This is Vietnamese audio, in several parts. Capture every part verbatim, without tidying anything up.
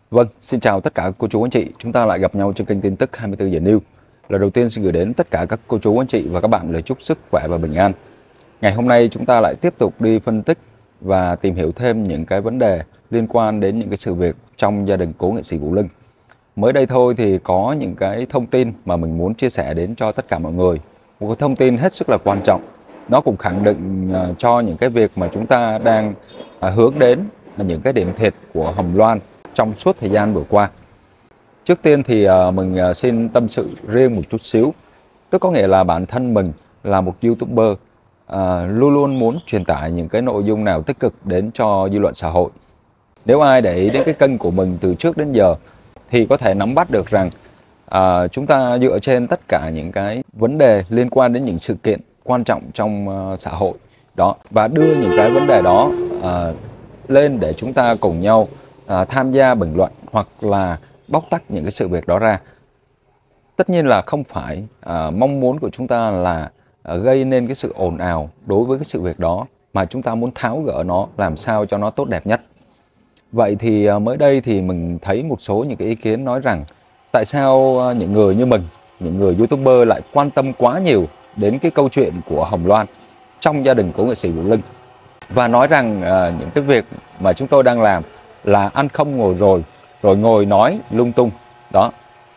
Vâng, xin chào tất cả cô chú anh chị. Chúng ta lại gặp nhau trên kênh tin tức hai mươi tư giờ News. Lần đầu tiên xin gửi đến tất cả các cô chú anh chị và các bạn lời chúc sức khỏe và bình an. Ngày hôm nay chúng ta lại tiếp tục đi phân tích và tìm hiểu thêm những cái vấn đề liên quan đến những cái sự việc trong gia đình cố nghệ sĩ Vũ Linh. Mới đây thôi thì có những cái thông tin mà mình muốn chia sẻ đến cho tất cả mọi người. Một cái thông tin hết sức là quan trọng. Nó cũng khẳng định uh, cho những cái việc mà chúng ta đang uh, hướng đến là những cái điểm thiệt của Hồng Loan trong suốt thời gian vừa qua. Trước tiên thì uh, mình uh, xin tâm sự riêng một chút xíu. Tức có nghĩa là bản thân mình là một YouTuber uh, luôn luôn muốn truyền tải những cái nội dung nào tích cực đến cho dư luận xã hội. Nếu ai để ý đến cái kênh của mình từ trước đến giờ thì có thể nắm bắt được rằng uh, chúng ta dựa trên tất cả những cái vấn đề liên quan đến những sự kiện quan trọng trong uh, xã hội đó, và đưa những cái vấn đề đó uh, lên để chúng ta cùng nhau uh, tham gia bình luận hoặc là bóc tách những cái sự việc đó ra. Tất nhiên là không phải uh, mong muốn của chúng ta là uh, gây nên cái sự ồn ào đối với cái sự việc đó, mà chúng ta muốn tháo gỡ nó làm sao cho nó tốt đẹp nhất. Vậy thì uh, mới đây thì mình thấy một số những cái ý kiến nói rằng tại sao uh, những người như mình, những người YouTuber lại quan tâm quá nhiều đến cái câu chuyện của Hồng Loan trong gia đình của nghệ sĩ Vũ Linh, và nói rằng uh, những cái việc mà chúng tôi đang làm là ăn không ngồi rồi, rồi ngồi nói lung tung đó.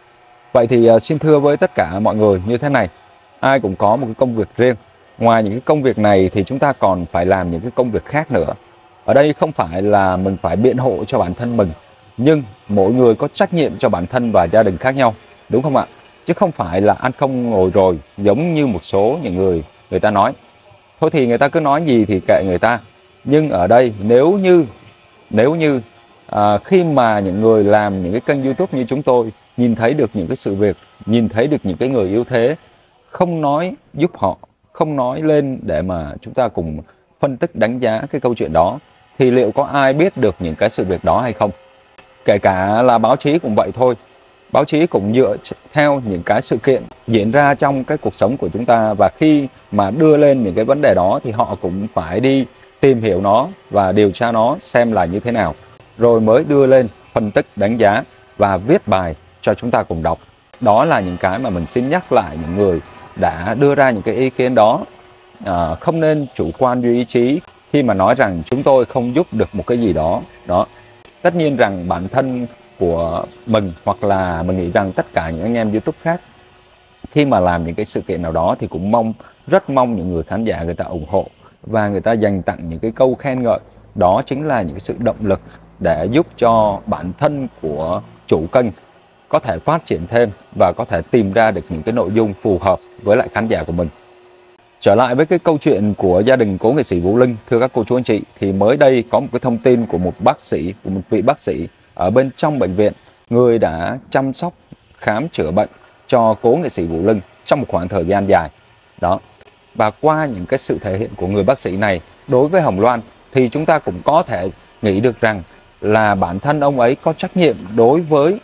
Vậy thì uh, xin thưa với tất cả mọi người như thế này, ai cũng có một cái công việc riêng. Ngoài những cái công việc này thì chúng ta còn phải làm những cái công việc khác nữa. Ở đây không phải là mình phải biện hộ cho bản thân mình, nhưng mỗi người có trách nhiệm cho bản thân và gia đình khác nhau, đúng không ạ? Chứ không phải là ăn không ngồi rồi, giống như một số những người người ta nói. Thôi thì người ta cứ nói gì thì kệ người ta. Nhưng ở đây nếu như nếu như à, khi mà những người làm những cái kênh YouTube như chúng tôi nhìn thấy được những cái sự việc, nhìn thấy được những cái người yếu thế, không nói giúp họ, không nói lên để mà chúng ta cùng phân tích đánh giá cái câu chuyện đó, thì liệu có ai biết được những cái sự việc đó hay không? Kể cả là báo chí cũng vậy thôi. Báo chí cũng dựa theo những cái sự kiện diễn ra trong cái cuộc sống của chúng ta, và khi mà đưa lên những cái vấn đề đó thì họ cũng phải đi tìm hiểu nó và điều tra nó xem là như thế nào, rồi mới đưa lên phân tích đánh giá và viết bài cho chúng ta cùng đọc. Đó là những cái mà mình xin nhắc lại những người đã đưa ra những cái ý kiến đó. À, không nên chủ quan duy ý chí khi mà nói rằng chúng tôi không giúp được một cái gì đó. Đó. Tất nhiên rằng bản thân của mình, hoặc là mình nghĩ rằng tất cả những anh em YouTube khác, khi mà làm những cái sự kiện nào đó thì cũng mong, rất mong những người khán giả người ta ủng hộ và người ta dành tặng những cái câu khen ngợi. Đó chính là những cái sự động lực để giúp cho bản thân của chủ kênh có thể phát triển thêm và có thể tìm ra được những cái nội dung phù hợp với lại khán giả của mình. Trở lại với cái câu chuyện của gia đình cố nghệ sĩ Vũ Linh, thưa các cô chú anh chị, thì mới đây có một cái thông tin của một bác sĩ, của một vị bác sĩ ở bên trong bệnh viện, người đã chăm sóc, khám chữa bệnh cho cố nghệ sĩ Vũ Linh trong một khoảng thời gian dài. Đó. Và qua những cái sự thể hiện của người bác sĩ này đối với Hồng Loan thì chúng ta cũng có thể nghĩ được rằng là bản thân ông ấy có trách nhiệm đối với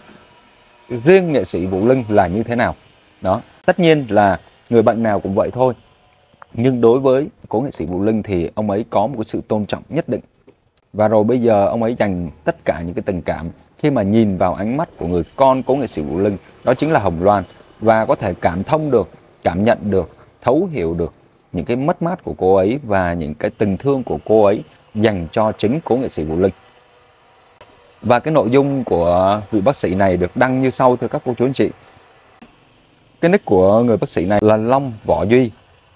riêng nghệ sĩ Vũ Linh là như thế nào. Đó. Tất nhiên là người bệnh nào cũng vậy thôi. Nhưng đối với cố nghệ sĩ Vũ Linh thì ông ấy có một cái sự tôn trọng nhất định. Và rồi bây giờ ông ấy dành tất cả những cái tình cảm khi mà nhìn vào ánh mắt của người con cố nghệ sĩ Vũ Linh, đó chính là Hồng Loan, và có thể cảm thông được, cảm nhận được, thấu hiểu được những cái mất mát của cô ấy và những cái tình thương của cô ấy dành cho chính cố nghệ sĩ Vũ Linh. Và cái nội dung của vị bác sĩ này được đăng như sau, thưa các cô chú anh chị. Cái nick của người bác sĩ này là Long Võ Duy.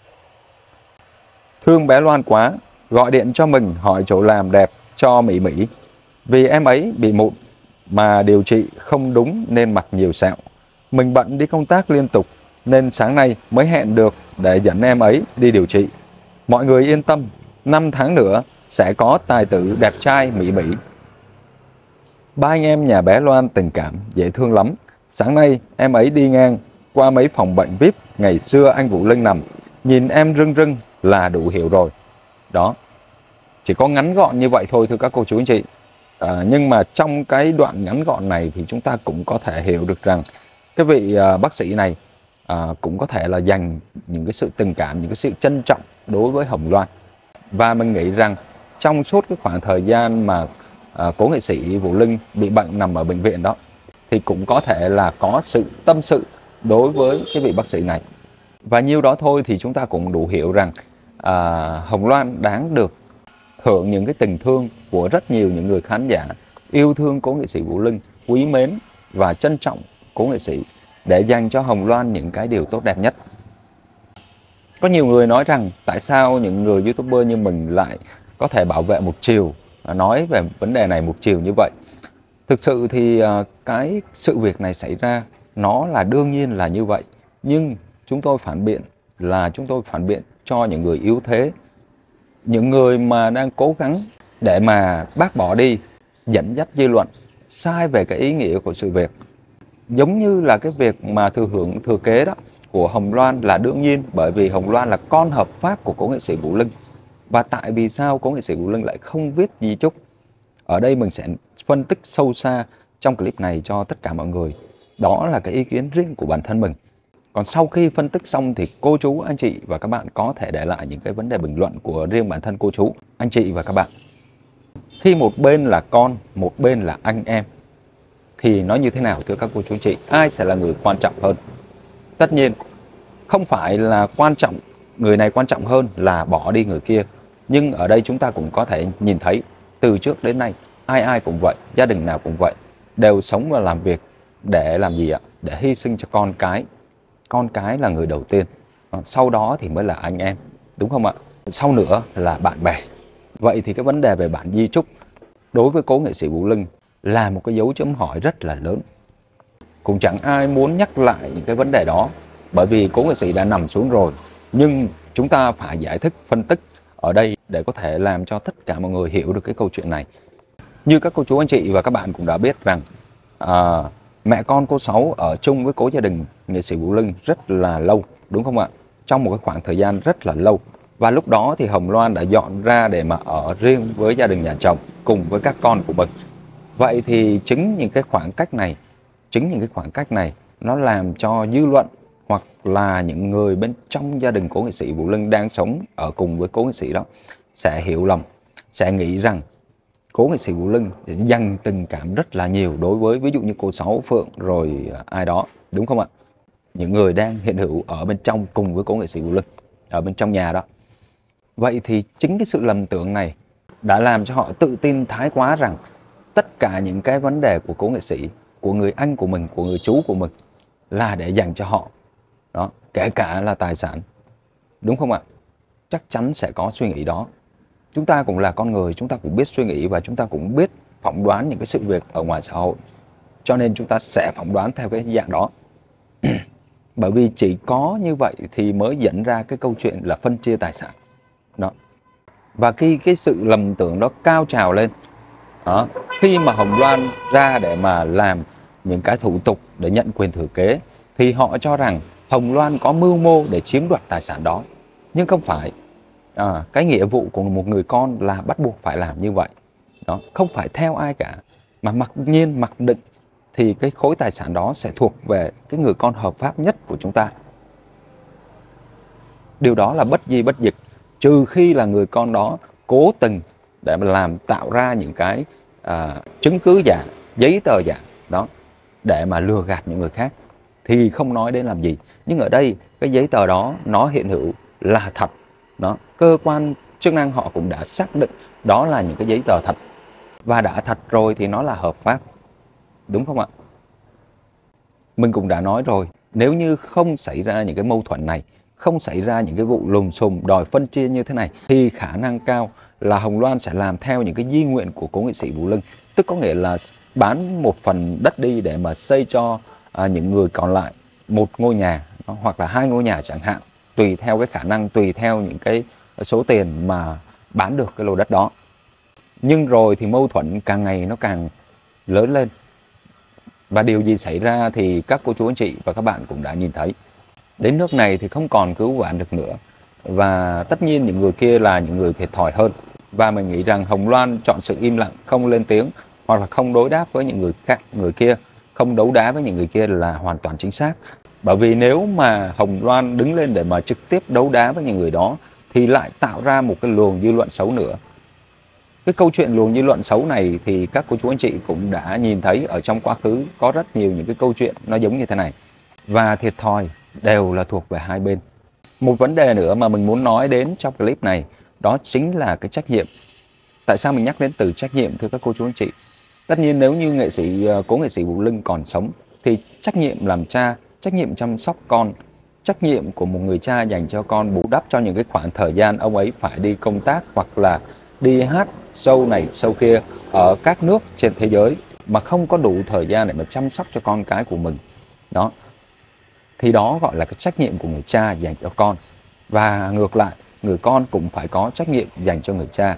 Thương bé Loan quá, gọi điện cho mình hỏi chỗ làm đẹp cho Mỹ Mỹ. Vì em ấy bị mụn mà điều trị không đúng nên mặt nhiều sẹo. Mình bận đi công tác liên tục nên sáng nay mới hẹn được để dẫn em ấy đi điều trị. Mọi người yên tâm, năm tháng nữa sẽ có tài tử đẹp trai Mỹ Mỹ. Ba anh em nhà bé Loan tình cảm, dễ thương lắm. Sáng nay em ấy đi ngang qua mấy phòng bệnh vi ai pi ngày xưa anh Vũ Linh nằm. Nhìn em rưng rưng là đủ hiểu rồi. Đó. Chỉ có ngắn gọn như vậy thôi thưa các cô chú anh chị. À, nhưng mà trong cái đoạn ngắn gọn này thì chúng ta cũng có thể hiểu được rằng cái vị à, bác sĩ này à, cũng có thể là dành những cái sự tình cảm, những cái sự trân trọng đối với Hồng Loan. Và mình nghĩ rằng trong suốt cái khoảng thời gian mà à, cố nghệ sĩ Vũ Linh bị bệnh nằm ở bệnh viện đó, thì cũng có thể là có sự tâm sự đối với cái vị bác sĩ này. Và nhiêu đó thôi thì chúng ta cũng đủ hiểu rằng à, Hồng Loan đáng được hưởng những cái tình thương của rất nhiều những người khán giả yêu thương cố nghệ sĩ Vũ Linh, quý mến và trân trọng cố nghệ sĩ, để dành cho Hồng Loan những cái điều tốt đẹp nhất. Có nhiều người nói rằng tại sao những người YouTuber như mình lại có thể bảo vệ một chiều, nói về vấn đề này một chiều như vậy. Thực sự thì cái sự việc này xảy ra nó là đương nhiên là như vậy. Nhưng chúng tôi phản biện là chúng tôi phản biện cho những người yếu thế, những người mà đang cố gắng để mà bác bỏ đi, dẫn dắt dư luận sai về cái ý nghĩa của sự việc. Giống như là cái việc mà thừa hưởng thừa kế đó của Hồng Loan là đương nhiên, bởi vì Hồng Loan là con hợp pháp của cố nghệ sĩ Vũ Linh. Và tại vì sao cố nghệ sĩ Vũ Linh lại không viết di chúc? Ở đây mình sẽ phân tích sâu xa trong clip này cho tất cả mọi người. Đó là cái ý kiến riêng của bản thân mình. Còn sau khi phân tích xong thì cô chú, anh chị và các bạn có thể để lại những cái vấn đề bình luận của riêng bản thân cô chú, anh chị và các bạn. Khi một bên là con, một bên là anh em, thì nó như thế nào thưa các cô chú anh chị? Ai sẽ là người quan trọng hơn? Tất nhiên không phải là quan trọng, người này quan trọng hơn là bỏ đi người kia. Nhưng ở đây chúng ta cũng có thể nhìn thấy từ trước đến nay ai ai cũng vậy, gia đình nào cũng vậy, đều sống và làm việc để làm gì ạ? Để hy sinh cho con cái. Con cái là người đầu tiên, sau đó thì mới là anh em, đúng không ạ? Sau nữa là bạn bè. Vậy thì cái vấn đề về bản di chúc đối với cố nghệ sĩ Vũ Linh là một cái dấu chấm hỏi rất là lớn. Cũng chẳng ai muốn nhắc lại những cái vấn đề đó, bởi vì cố nghệ sĩ đã nằm xuống rồi. Nhưng chúng ta phải giải thích, phân tích ở đây để có thể làm cho tất cả mọi người hiểu được cái câu chuyện này. Như các cô chú anh chị và các bạn cũng đã biết rằng à, mẹ con cô Sáu ở chung với cố gia đình nghệ sĩ Vũ Linh rất là lâu, đúng không ạ? Trong một cái khoảng thời gian rất là lâu. Và lúc đó thì Hồng Loan đã dọn ra để mà ở riêng với gia đình nhà chồng cùng với các con của mình. Vậy thì chính những cái khoảng cách này, chính những cái khoảng cách này nó làm cho dư luận hoặc là những người bên trong gia đình cố nghệ sĩ Vũ Linh đang sống ở cùng với cố nghệ sĩ đó sẽ hiểu lầm, sẽ nghĩ rằng cố nghệ sĩ Vũ Linh dành tình cảm rất là nhiều đối với ví dụ như cô Sáu Phượng rồi ai đó, đúng không ạ? Những người đang hiện hữu ở bên trong cùng với cố nghệ sĩ Vũ Linh ở bên trong nhà đó. Vậy thì chính cái sự lầm tưởng này đã làm cho họ tự tin thái quá rằng tất cả những cái vấn đề của cố nghệ sĩ, của người anh của mình, của người chú của mình là để dành cho họ. Đó, kể cả là tài sản. Đúng không ạ? Chắc chắn sẽ có suy nghĩ đó. Chúng ta cũng là con người, chúng ta cũng biết suy nghĩ và chúng ta cũng biết phỏng đoán những cái sự việc ở ngoài xã hội. Cho nên chúng ta sẽ phỏng đoán theo cái dạng đó. Bởi vì chỉ có như vậy thì mới dẫn ra cái câu chuyện là phân chia tài sản. Đó. Và khi cái sự lầm tưởng đó cao trào lên, đó, khi mà Hồng Loan ra để mà làm những cái thủ tục để nhận quyền thừa kế, thì họ cho rằng Hồng Loan có mưu mô để chiếm đoạt tài sản đó. Nhưng không phải. À, cái nghĩa vụ của một người con là bắt buộc phải làm như vậy. Đó, không phải theo ai cả, mà mặc nhiên mặc định thì cái khối tài sản đó sẽ thuộc về cái người con hợp pháp nhất của chúng ta. Điều đó là bất di bất dịch, trừ khi là người con đó cố tình để mà làm tạo ra những cái à, chứng cứ giả, giấy tờ giả đó để mà lừa gạt những người khác thì không nói đến làm gì. Nhưng ở đây cái giấy tờ đó nó hiện hữu là thật. Đó, cơ quan chức năng họ cũng đã xác định đó là những cái giấy tờ thật, và đã thật rồi thì nó là hợp pháp, đúng không ạ? Mình cũng đã nói rồi, nếu như không xảy ra những cái mâu thuẫn này, không xảy ra những cái vụ lùm xùm đòi phân chia như thế này, thì khả năng cao là Hồng Loan sẽ làm theo những cái di nguyện của cố nghệ sĩ Vũ Linh. Tức có nghĩa là bán một phần đất đi để mà xây cho à, những người còn lại một ngôi nhà hoặc là hai ngôi nhà chẳng hạn, tùy theo cái khả năng, tùy theo những cái số tiền mà bán được cái lô đất đó. Nhưng rồi thì mâu thuẫn càng ngày nó càng lớn lên. Và điều gì xảy ra thì các cô chú anh chị và các bạn cũng đã nhìn thấy. Đến nước này thì không còn cứu vãn được nữa. Và tất nhiên những người kia là những người thiệt thòi hơn. Và mình nghĩ rằng Hồng Loan chọn sự im lặng, không lên tiếng hoặc là không đối đáp với những người khác, người kia, không đấu đá với những người kia là hoàn toàn chính xác. Bởi vì nếu mà Hồng Loan đứng lên để mà trực tiếp đấu đá với những người đó thì lại tạo ra một cái luồng dư luận xấu nữa. Cái câu chuyện luồng dư luận xấu này thì các cô chú anh chị cũng đã nhìn thấy ở trong quá khứ có rất nhiều những cái câu chuyện nó giống như thế này. Và thiệt thòi đều là thuộc về hai bên. Một vấn đề nữa mà mình muốn nói đến trong clip này đó chính là cái trách nhiệm. Tại sao mình nhắc đến từ trách nhiệm thưa các cô chú anh chị? Tất nhiên nếu như nghệ sĩ cố nghệ sĩ Vũ Linh còn sống thì trách nhiệm làm cha, trách nhiệm chăm sóc con, trách nhiệm của một người cha dành cho con bù đắp cho những cái khoảng thời gian ông ấy phải đi công tác hoặc là đi hát show này show kia ở các nước trên thế giới mà không có đủ thời gian để mà chăm sóc cho con cái của mình. Đó. Thì đó gọi là cái trách nhiệm của người cha dành cho con. Và ngược lại, người con cũng phải có trách nhiệm dành cho người cha.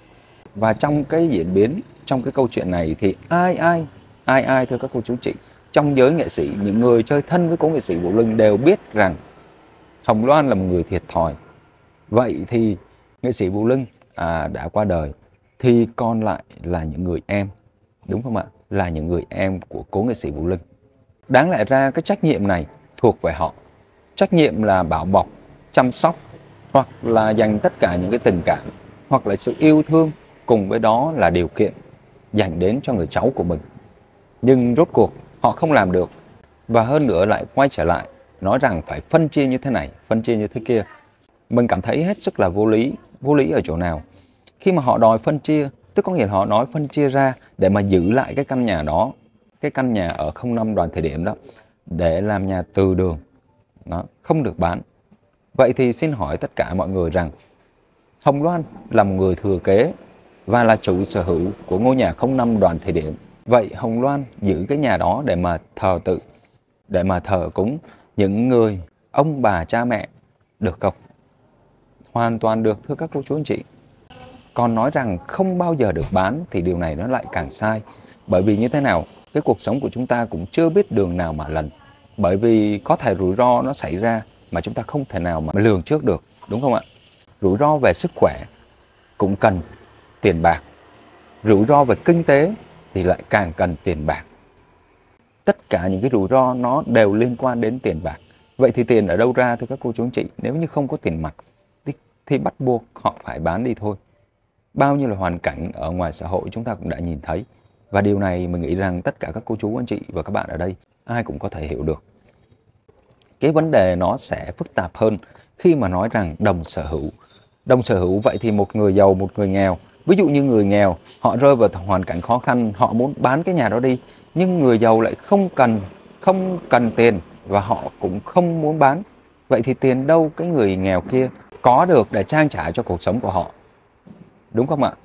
Và trong cái diễn biến, trong cái câu chuyện này thì ai ai, ai ai thưa các cô chú chị, trong giới nghệ sĩ, những người chơi thân với cố nghệ sĩ Vũ Linh đều biết rằng Hồng Loan là một người thiệt thòi. Vậy thì nghệ sĩ Vũ Linh à, đã qua đời thì còn lại là những người em, đúng không ạ? Là những người em của cố nghệ sĩ Vũ Linh. Đáng lẽ ra cái trách nhiệm này thuộc về họ. Trách nhiệm là bảo bọc, chăm sóc hoặc là dành tất cả những cái tình cảm hoặc là sự yêu thương, cùng với đó là điều kiện dành đến cho người cháu của mình. Nhưng rốt cuộc họ không làm được. Và hơn nữa lại quay trở lại nói rằng phải phân chia như thế này, phân chia như thế kia. Mình cảm thấy hết sức là vô lý. Vô lý ở chỗ nào? Khi mà họ đòi phân chia, tức có nghĩa là họ nói phân chia ra để mà giữ lại cái căn nhà đó, cái căn nhà ở không năm Đoàn Thị Điểm đó, để làm nhà từ đường, đó, không được bán. Vậy thì xin hỏi tất cả mọi người rằng Hồng Loan là một người thừa kế và là chủ sở hữu của ngôi nhà không năm Đoàn Thị Điểm. Vậy Hồng Loan giữ cái nhà đó để mà thờ tự, để mà thờ cúng những người ông bà cha mẹ được không? Hoàn toàn được thưa các cô chú anh chị. Còn nói rằng không bao giờ được bán thì điều này nó lại càng sai. Bởi vì như thế nào? Cái cuộc sống của chúng ta cũng chưa biết đường nào mà lần. Bởi vì có thể rủi ro nó xảy ra mà chúng ta không thể nào mà lường trước được, đúng không ạ? Rủi ro về sức khỏe cũng cần tiền bạc. Rủi ro về kinh tế thì lại càng cần tiền bạc. Tất cả những cái rủi ro nó đều liên quan đến tiền bạc. Vậy thì tiền ở đâu ra thưa các cô chú anh chị? Nếu như không có tiền mặt thì, thì bắt buộc họ phải bán đi thôi. Bao nhiêu là hoàn cảnh ở ngoài xã hội chúng ta cũng đã nhìn thấy. Và điều này mình nghĩ rằng tất cả các cô chú anh chị và các bạn ở đây ai cũng có thể hiểu được. Cái vấn đề nó sẽ phức tạp hơn khi mà nói rằng đồng sở hữu. Đồng sở hữu vậy thì một người giàu, một người nghèo. Ví dụ như người nghèo, họ rơi vào hoàn cảnh khó khăn, họ muốn bán cái nhà đó đi. Nhưng người giàu lại không cần, không cần tiền và họ cũng không muốn bán. Vậy thì tiền đâu cái người nghèo kia có được để trang trải cho cuộc sống của họ? Đúng không ạ?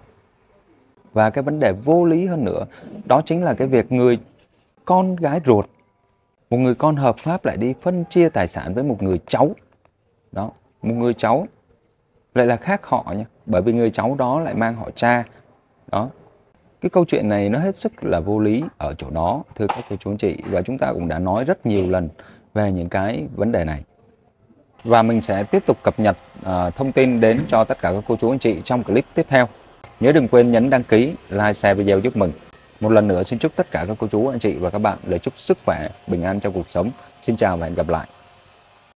Và cái vấn đề vô lý hơn nữa, đó chính là cái việc người con gái ruột, một người con hợp pháp lại đi phân chia tài sản với một người cháu. Đó, một người cháu lại là khác họ nhé, bởi vì người cháu đó lại mang họ cha. Đó, cái câu chuyện này nó hết sức là vô lý ở chỗ đó, thưa các cô chú anh chị. Và chúng ta cũng đã nói rất nhiều lần về những cái vấn đề này. Và mình sẽ tiếp tục cập nhật uh, thông tin đến cho tất cả các cô chú anh chị trong clip tiếp theo. Nhớ đừng quên nhấn đăng ký, like, share video giúp mình. Một lần nữa xin chúc tất cả các cô chú anh chị và các bạn lời chúc sức khỏe, bình an trong cuộc sống. Xin chào và hẹn gặp lại.